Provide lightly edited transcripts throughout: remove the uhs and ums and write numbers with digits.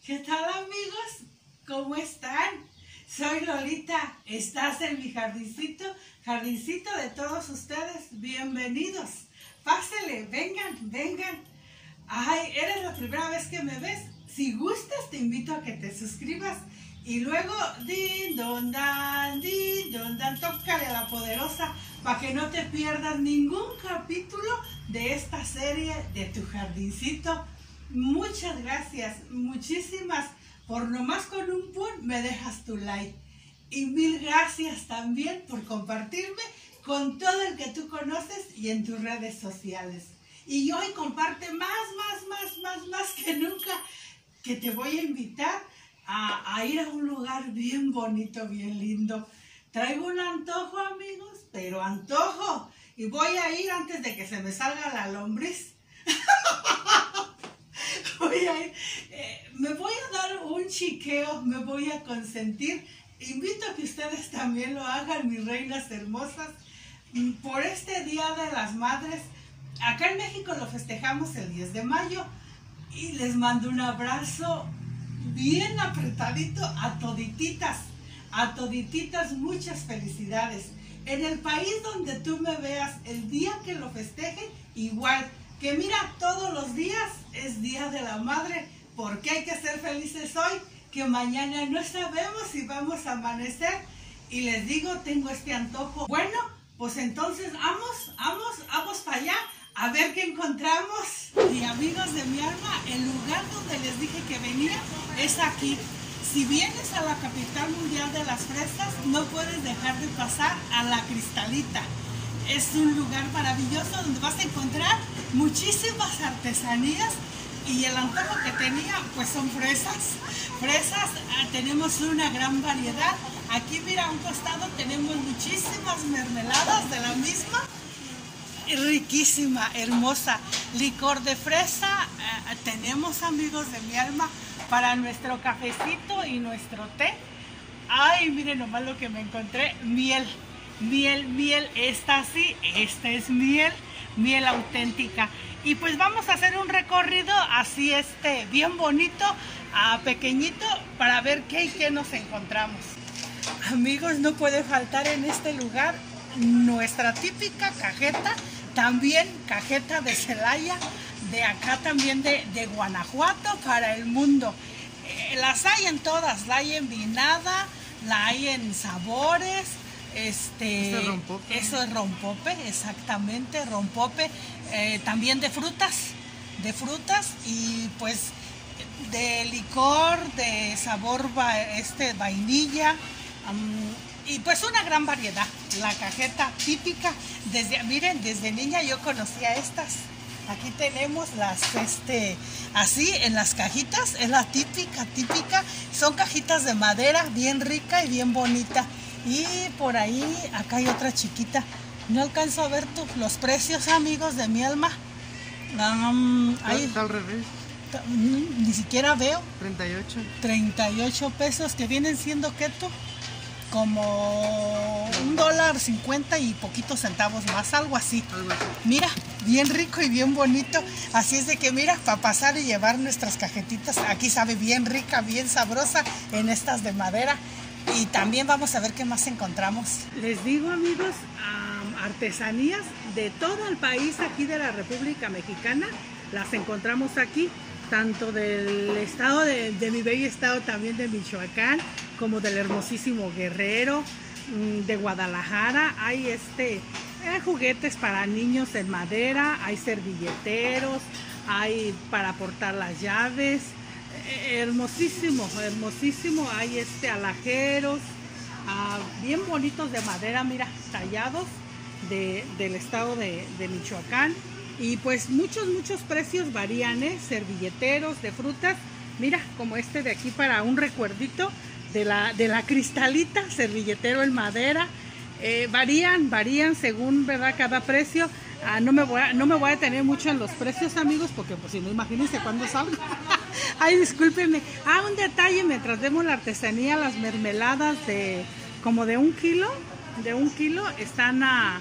¿Qué tal, amigos? ¿Cómo están? Soy Lolita, estás en mi jardincito de todos ustedes. Bienvenidos, pásenle, vengan. Ay, eres la primera vez que me ves. Si gustas, te invito a que te suscribas. Y luego, din don dan, tócale a la poderosa para que no te pierdas ningún capítulo de esta serie de tu jardincito. Muchas gracias, muchísimas, por nomás con un pun me dejas tu like. Y mil gracias también por compartirme con todo el que tú conoces y en tus redes sociales. Y hoy comparte más que nunca, que te voy a invitar a ir a un lugar bien bonito, bien lindo. Traigo un antojo, amigos, pero antojo. Y voy a ir antes de que se me salga la lombriz. Me voy a dar un chiqueo, me voy a consentir. Invito a que ustedes también lo hagan, mis reinas hermosas, por este Día de las Madres. Acá en México lo festejamos el 10 de mayo y les mando un abrazo bien apretadito a todititas, muchas felicidades. En el país donde tú me veas, el día que lo festejen, igual. Que mira, todos los días es Día de la Madre, porque hay que ser felices hoy, que mañana no sabemos si vamos a amanecer. Y les digo, tengo este antojo. Bueno, pues entonces vamos para allá, a ver qué encontramos. Y amigos de mi alma, el lugar donde les dije que venía es aquí. Si vienes a la capital mundial de las fresas, no puedes dejar de pasar a La Cristalita. Es un lugar maravilloso donde vas a encontrar muchísimas artesanías y el antojo que tenía pues son fresas. Tenemos una gran variedad. Aquí mira, a un costado tenemos muchísimas mermeladas de la misma. Riquísima, hermosa. Licor de fresa. Tenemos, amigos de mi alma, para nuestro cafecito y nuestro té. Ay, miren nomás lo que me encontré. Miel, esta sí, esta es miel auténtica. Y pues vamos a hacer un recorrido así bien bonito, pequeñito, para ver qué y qué nos encontramos. Amigos, no puede faltar en este lugar nuestra típica cajeta, también cajeta de Celaya, de acá también de Guanajuato para el mundo. Las hay en todas, la hay en vinada, la hay en sabores. Eso es rompope, exactamente, rompope. También de frutas y pues de licor, de sabor vainilla, y pues una gran variedad. La cajeta típica, miren, desde niña yo conocía estas. Aquí tenemos las, así en las cajitas, es la típica, son cajitas de madera, bien rica y bien bonita. Y por ahí, acá hay otra chiquita. No alcanzo a ver los precios, amigos de mi alma. Ahí está al revés. Ni siquiera veo. 38 pesos, que vienen siendo keto como $1.50 y poquitos centavos más, algo así. Mira, bien rico y bien bonito. Así es de que mira, para pasar y llevar nuestras cajetitas. Aquí sabe bien rica, bien sabrosa en estas de madera. Y también vamos a ver qué más encontramos. Les digo, amigos, artesanías de todo el país aquí de la República Mexicana, las encontramos aquí, tanto del estado de mi bello estado también de Michoacán, como del hermosísimo Guerrero, de Guadalajara. Hay juguetes para niños en madera, hay servilleteros, hay para portar las llaves. Hermosísimo, hay alajeros, bien bonitos de madera, mira, tallados del estado de Michoacán. Y pues muchos precios varían, servilleteros de frutas, mira, como de aquí para un recuerdito de la Cristalita, servilletero en madera. Varían según, ¿verdad?, cada precio. No me voy a detener mucho en los precios, amigos, porque pues si no, imagínense cuándo salga. Ay, discúlpenme. Un detalle, mientras vemos la artesanía, las mermeladas como de un kilo están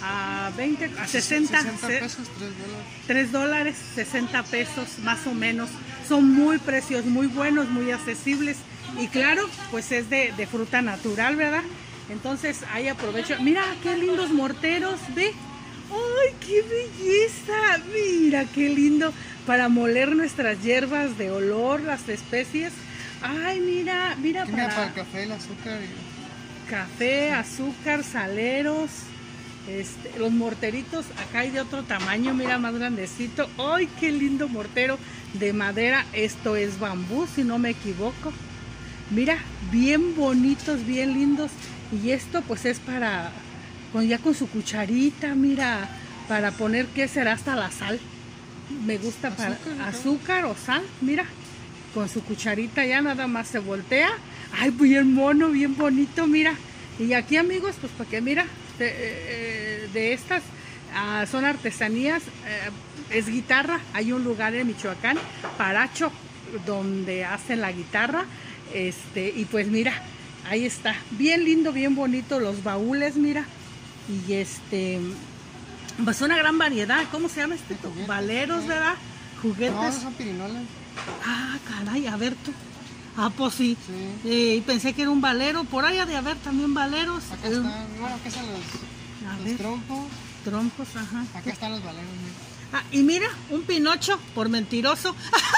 a 20, a 60, 60 pesos, $3, $3, 60 pesos más o menos. Son muy precios, muy buenos, muy accesibles. Y claro, pues es de fruta natural, ¿verdad? Entonces ahí aprovecho. Mira qué lindos morteros, ve. ¡Ay, qué belleza! Mira qué lindo para moler nuestras hierbas de olor, las especies. Ay, mira, mira para el café, el azúcar. Café, azúcar, saleros. Los morteritos, acá hay de otro tamaño, mira, más grandecito. ¡Ay, qué lindo mortero de madera! Esto es bambú, si no me equivoco. Mira, bien bonitos, bien lindos. Y esto pues es para, ya con su cucharita, mira, para poner, ¿qué será? Hasta la sal. Me gusta para azúcar o sal, mira. Con su cucharita ya nada más se voltea. ¡Ay, bien mono, bien bonito, mira! Y aquí, amigos, pues para que, mira, de estas son artesanías, es guitarra. Hay un lugar en Michoacán, Paracho, donde hacen la guitarra. Y pues mira, ahí está, bien lindo, bien bonito los baúles, mira. Y pues una gran variedad. ¿Cómo se llama este? Valeros, ¿verdad? Juguetes. No, son pirinolas. Ah, caray, a ver tú. Ah, pues sí. Sí. Pensé que era un valero. Por ahí ha de haber también valeros. Acá están, bueno, acá están los trompos. Trompos, ajá. Acá están los valeros. Mira. Ah, y mira, un pinocho por mentiroso.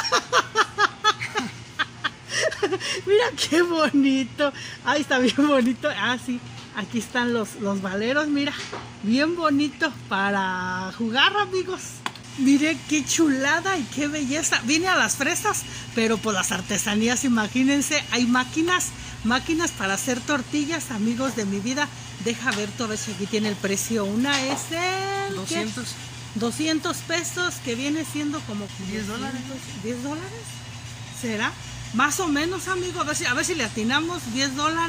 Mira qué bonito. Ahí está bien bonito. Ah, sí. Aquí están los valeros, mira. Bien bonito para jugar, amigos. Mire qué chulada y qué belleza. Vine a las fresas, pero por las artesanías, imagínense, hay máquinas para hacer tortillas, amigos de mi vida. Deja ver todo eso, aquí tiene el precio. Una es el 200. 200 pesos, que viene siendo como $10. ¿$10? ¿Será? Más o menos, amigos, a ver si le atinamos. $10.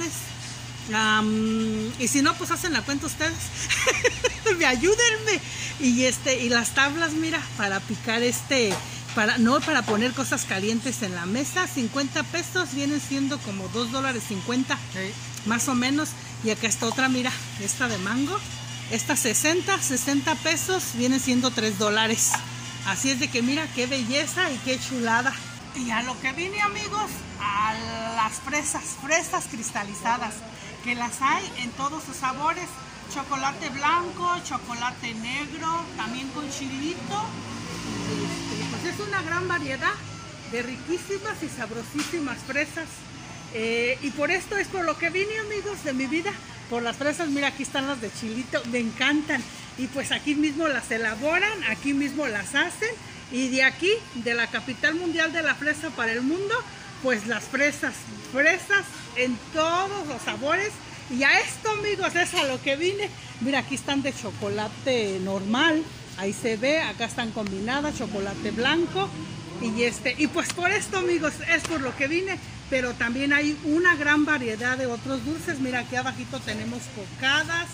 Y si no, pues hacen la cuenta ustedes. Ayúdenme. Y las tablas, mira, para picar para poner cosas calientes en la mesa, 50 pesos, vienen siendo como $2.50, más o menos. Y acá está otra, mira, esta de mango, esta 60 pesos, vienen siendo $3. Así es de que mira qué belleza y qué chulada. Y a lo que vine, amigos, a las fresas cristalizadas, que las hay en todos sus sabores. Chocolate blanco, chocolate negro, también con chilito. Pues es una gran variedad de riquísimas y sabrosísimas fresas. Y por esto es por lo que vine, amigos de mi vida, por las fresas. Mira, aquí están las de chilito, me encantan. Y pues aquí mismo las elaboran, aquí mismo las hacen. Y de aquí, de la capital mundial de la fresa para el mundo, pues las fresas en todos los sabores. Y a esto, amigos, es a lo que vine. Mira, aquí están de chocolate normal, ahí se ve, acá están combinadas, chocolate blanco. Y pues por esto, amigos, es por lo que vine. Pero también hay una gran variedad de otros dulces. Mira, aquí abajito tenemos cocadas,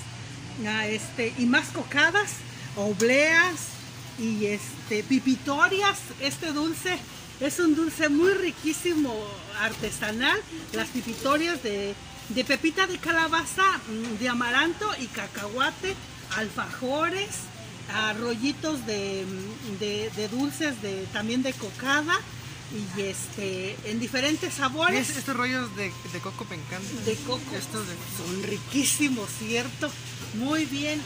y más cocadas, obleas y pipitorias. Este dulce es un dulce muy riquísimo, artesanal. Las pipitorias de pepita de calabaza, de amaranto y cacahuate, alfajores, rollitos de dulces también de cocada, y en diferentes sabores. Estos rollos de coco me encantan. De coco. Son riquísimos, ¿cierto? Muy bien.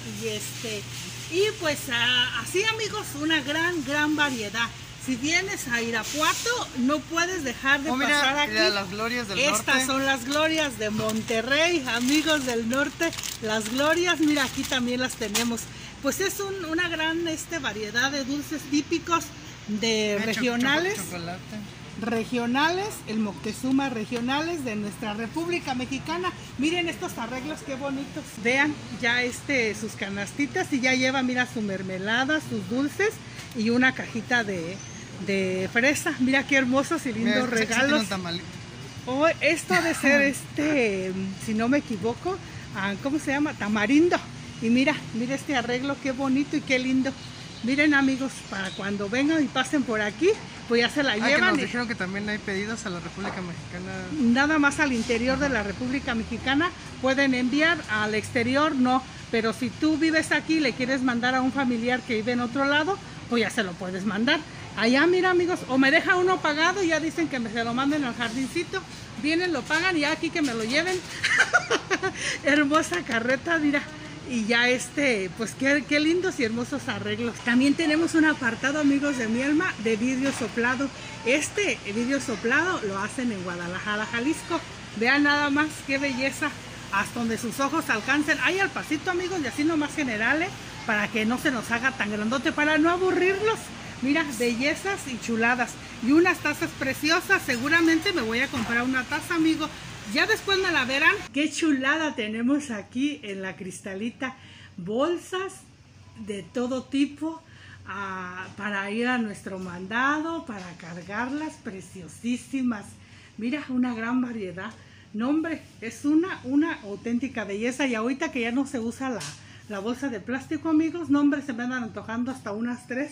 Y pues así, amigos, una gran variedad. Si vienes a Irapuato, no puedes dejar de pasar aquí. Mira, las glorias del norte. Estas son las glorias de Monterrey, amigos del norte. Las glorias, mira, aquí también las tenemos. Pues es una gran variedad de dulces típicos de regionales. Regionales, el Moctezuma regionales de nuestra República Mexicana. Miren estos arreglos, qué bonitos. Vean ya sus canastitas, y ya lleva, mira, su mermelada, sus dulces y una cajita de fresa. Mira qué hermosos y lindos regalos. Oh, esto ha de ser si no me equivoco, ¿cómo se llama? Tamarindo. Y mira este arreglo, qué bonito y qué lindo. Miren, amigos, para cuando vengan y pasen por aquí, pues ya se la Que llevan. nos dijeron que también hay pedidos a la República Mexicana. Nada más al interior de la República Mexicana pueden enviar, al exterior no, pero si tú vives aquí y le quieres mandar a un familiar que vive en otro lado, pues ya se lo puedes mandar. Allá, mira amigos, o me deja uno pagado y ya dicen que se lo manden al jardincito, vienen, lo pagan y ya aquí que me lo lleven. Hermosa carreta, mira. Y ya pues qué lindos y hermosos arreglos. También tenemos un apartado, amigos de mi alma, de vidrio soplado. Este vidrio soplado lo hacen en Guadalajara, Jalisco. Vean nada más qué belleza, hasta donde sus ojos alcancen. Ahí al pasito, amigos, y así nomás generales, para que no se nos haga tan grandote, para no aburrirlos. Mira, bellezas y chuladas. Y unas tazas preciosas. Seguramente me voy a comprar una taza, amigo. Ya después me la verán. Qué chulada tenemos aquí en la Cristalita. Bolsas de todo tipo para ir a nuestro mandado, para cargarlas, preciosísimas. Mira, una gran variedad. No, hombre, es una auténtica belleza. Y ahorita que ya no se usa la bolsa de plástico, amigos, no, hombre, se me andan antojando hasta unas 3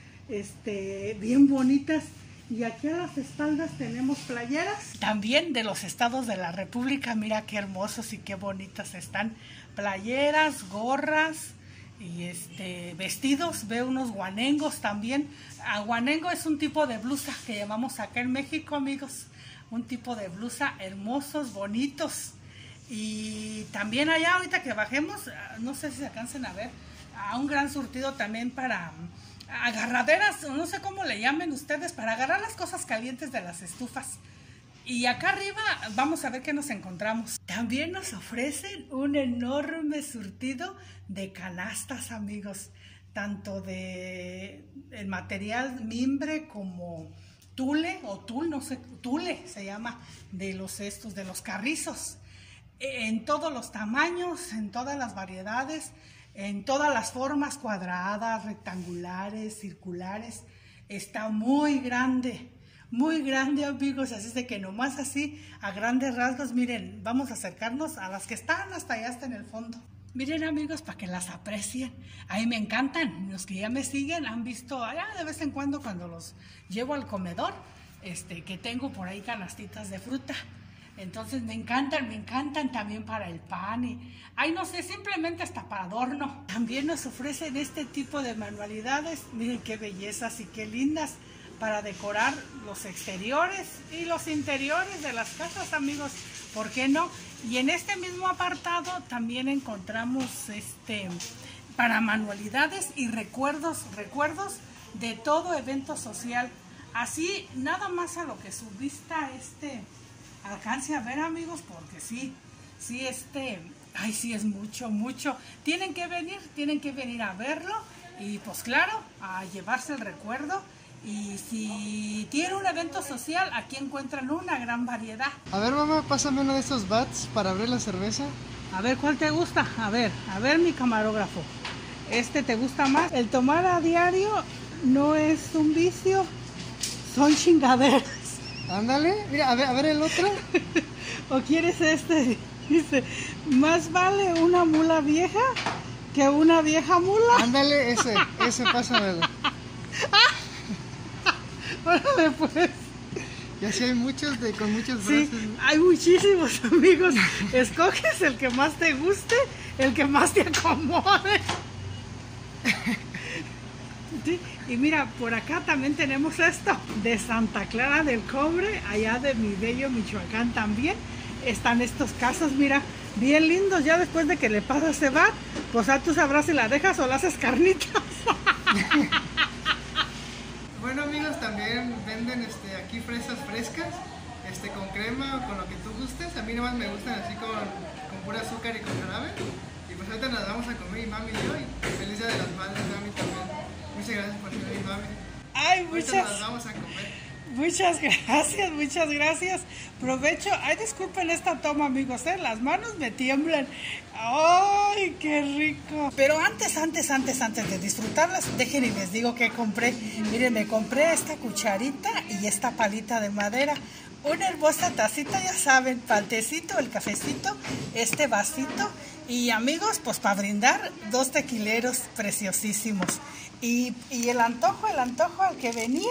bien bonitas. Y aquí a las espaldas tenemos playeras. También de los estados de la República. Mira qué hermosos y qué bonitas están. Playeras, gorras y vestidos. Veo unos guanengos también. Guanengo es un tipo de blusa que llamamos acá en México, amigos. Un tipo de blusa hermosos, bonitos. Y también allá ahorita que bajemos, no sé si se alcancen a ver, a un gran surtido también para agarraderas, no sé cómo le llamen ustedes, para agarrar las cosas calientes de las estufas. Y acá arriba vamos a ver qué nos encontramos. También nos ofrecen un enorme surtido de canastas, amigos, tanto de el material mimbre como tule o tul, no sé, tule se llama, de los de los carrizos, en todos los tamaños, en todas las variedades, en todas las formas, cuadradas, rectangulares, circulares. Está muy grande, amigos, así es de que nomás así, a grandes rasgos, miren, vamos a acercarnos a las que están hasta allá, hasta en el fondo. Miren, amigos, para que las aprecien. A mí me encantan, los que ya me siguen han visto allá de vez en cuando los llevo al comedor, que tengo por ahí canastitas de fruta. Entonces me encantan también para el pan y, ay, no sé, simplemente hasta para adorno. También nos ofrecen este tipo de manualidades, miren qué bellezas y qué lindas, para decorar los exteriores y los interiores de las casas, amigos, ¿por qué no? Y en este mismo apartado también encontramos para manualidades y recuerdos de todo evento social. Así, nada más a lo que su vista alcance a ver, amigos, porque sí, ay, sí es mucho. Tienen que venir a verlo y pues claro, a llevarse el recuerdo. Y si tiene un evento social, aquí encuentran una gran variedad. A ver, mamá, pásame uno de estos bats para abrir la cerveza. A ver, ¿cuál te gusta? A ver, mi camarógrafo. ¿Te gusta más? El tomar a diario no es un vicio, son chingaderas. Ándale, mira, a ver el otro. ¿O quieres Dice, más vale una mula vieja que una vieja mula. Ándale, ese pásamelo. Órale, pues. Y así hay muchos con muchos brazos. Sí, hay muchísimos, amigos. Escoges el que más te guste, el que más te acomode. Sí, y mira, por acá también tenemos esto de Santa Clara del Cobre, allá de mi bello Michoacán también. Están estos casos, mira, bien lindos. Ya después de que le pasas se va, pues ya tú sabrás si la dejas o la haces carnitas. Bueno, amigos, también venden aquí fresas frescas, con crema o con lo que tú gustes. A mí nomás me gustan así con pura azúcar y con jarabe. Y pues ahorita las vamos a comer, mi mami y yo, y feliz día de las madres, mami también. Muchas gracias por ser mi mami. Ay, las vamos a comer. Muchas gracias. Provecho. Ay, disculpen esta toma, amigos, las manos me tiemblan. Ay, qué rico. Pero antes de disfrutarlas, dejen y les digo que compré. Miren, me compré esta cucharita y esta palita de madera. Una hermosa tacita, ya saben, pantecito, el cafecito, este vasito. Y amigos, pues para brindar 2 tequileros preciosísimos. Y el antojo al que venía.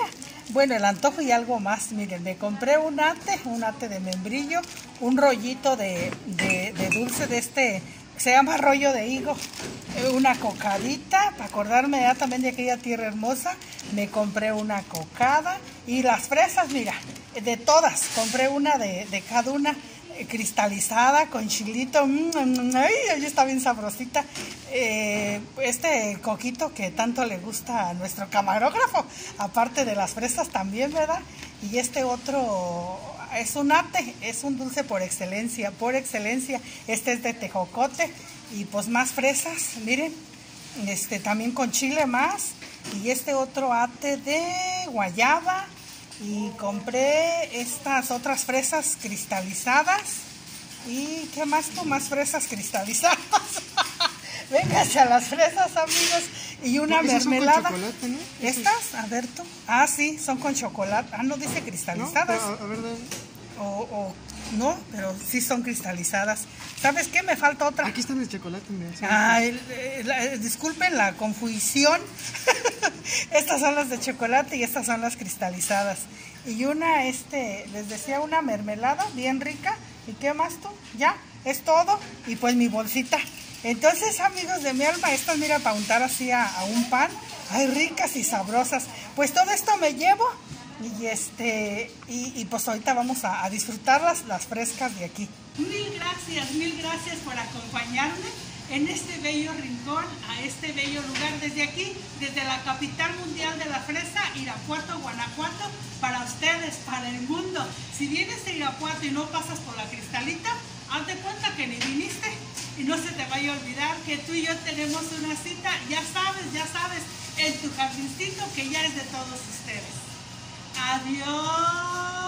bueno, el antojo y algo más. Miren, me compré un ate de membrillo, un rollito de dulce de este, se llama rollo de higo, una cocadita, para acordarme ya también de aquella tierra hermosa, me compré una cocada y las fresas, mira, de todas, compré una de cada una, cristalizada con chilito, ay, está bien sabrosita. Este coquito que tanto le gusta a nuestro camarógrafo, aparte de las fresas también, ¿verdad? Y este otro es un ate, es un dulce por excelencia, este es de tejocote y pues más fresas, miren, también con chile más, y este otro ate de guayaba. Y compré estas otras fresas cristalizadas. ¿Y qué más tú? Más fresas cristalizadas. Véngase a las fresas, amigos. Y una mermelada. Son con chocolate, ¿no? ¿Estas? A ver tú. Ah, sí, son con chocolate. Ah, no dice cristalizadas. No, a ver, no, pero sí son cristalizadas. ¿Sabes qué? Me falta otra. Aquí está el chocolate, mira. Disculpen la confusión. Estas son las de chocolate y estas son las cristalizadas. Y una, les decía, una mermelada bien rica. ¿Y qué más tú? Ya, es todo. Y pues mi bolsita. Entonces, amigos de mi alma, estas, mira, para untar así a un pan. Ay, ricas y sabrosas. Pues todo esto me llevo. Y pues ahorita vamos a disfrutar las frescas de aquí. Mil gracias por acompañarme en este bello rincón, a este bello lugar, desde aquí, desde la capital mundial de la fresa, Irapuato, Guanajuato, para ustedes, para el mundo. Si vienes de Irapuato y no pasas por la Cristalita, hazte cuenta que ni viniste, y no se te vaya a olvidar que tú y yo tenemos una cita, ya sabes, en tu jardincito que ya es de todos ustedes. Adiós.